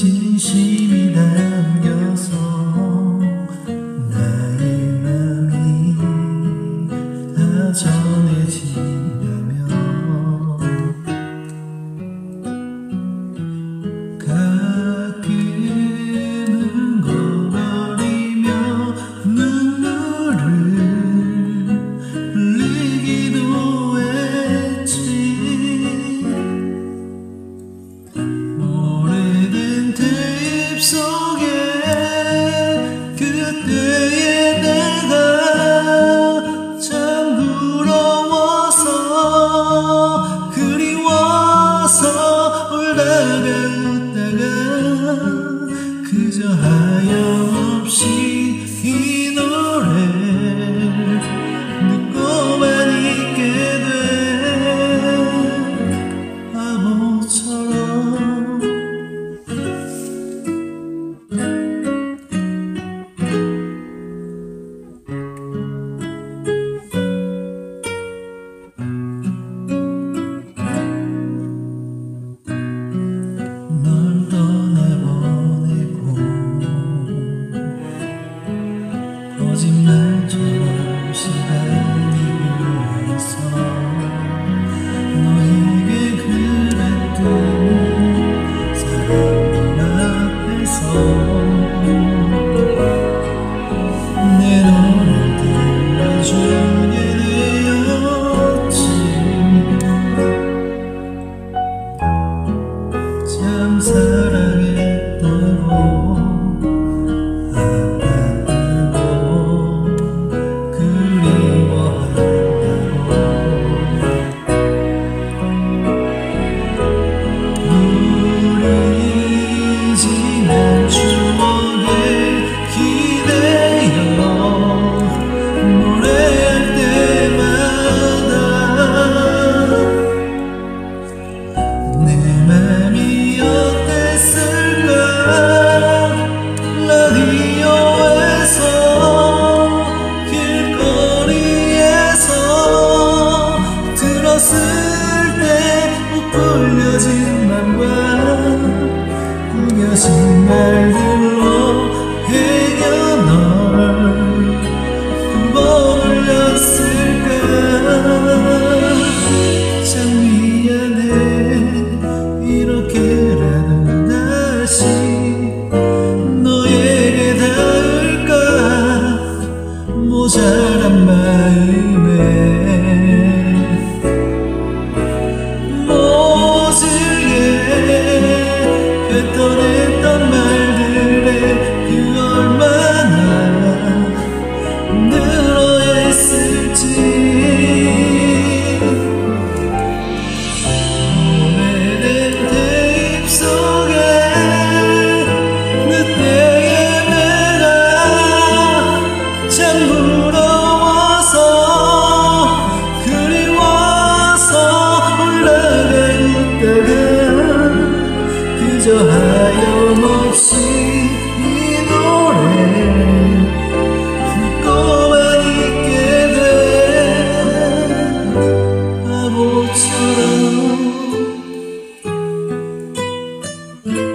진심이 담겨서 나의 맘이 다 전해진다면 가끔은 거리며 눈물을 흘리기도 했지. 오래된 테이프 속에 그때의 내가 참 부러워서 그리워서 울다가 웃다가 그저 하염없이 이 노래를 듣고만 있게 돼. 바보처럼 널 떠나보내고 거짓말처럼 시달리고 있어. 너에게 그랬던 사람들 앞에서 내 노래를 들려주게 되었지. 참 사랑했다고 아팠다고 그리워한다고 우리 지난 추억에 기대어 노래할 때마다 내 맘이 어땠을까. 라디오에서 길거리에서 들었을 때 부풀려진 맘과 구겨진 말들로 헤겨 널 머물렀을까. 참 미안해. 이렇게라도 다시 너에게 닿을까. 모자란 마음에 모질게 뱉어냈던 말들에 그 얼마나 늘어있을지. 오래된 테이프 속에 그때의 내가 참 부러워서 그리워서 울다가 웃다가 그저 하염없이 이 노래를 듣고만 있게 돼. 바보처럼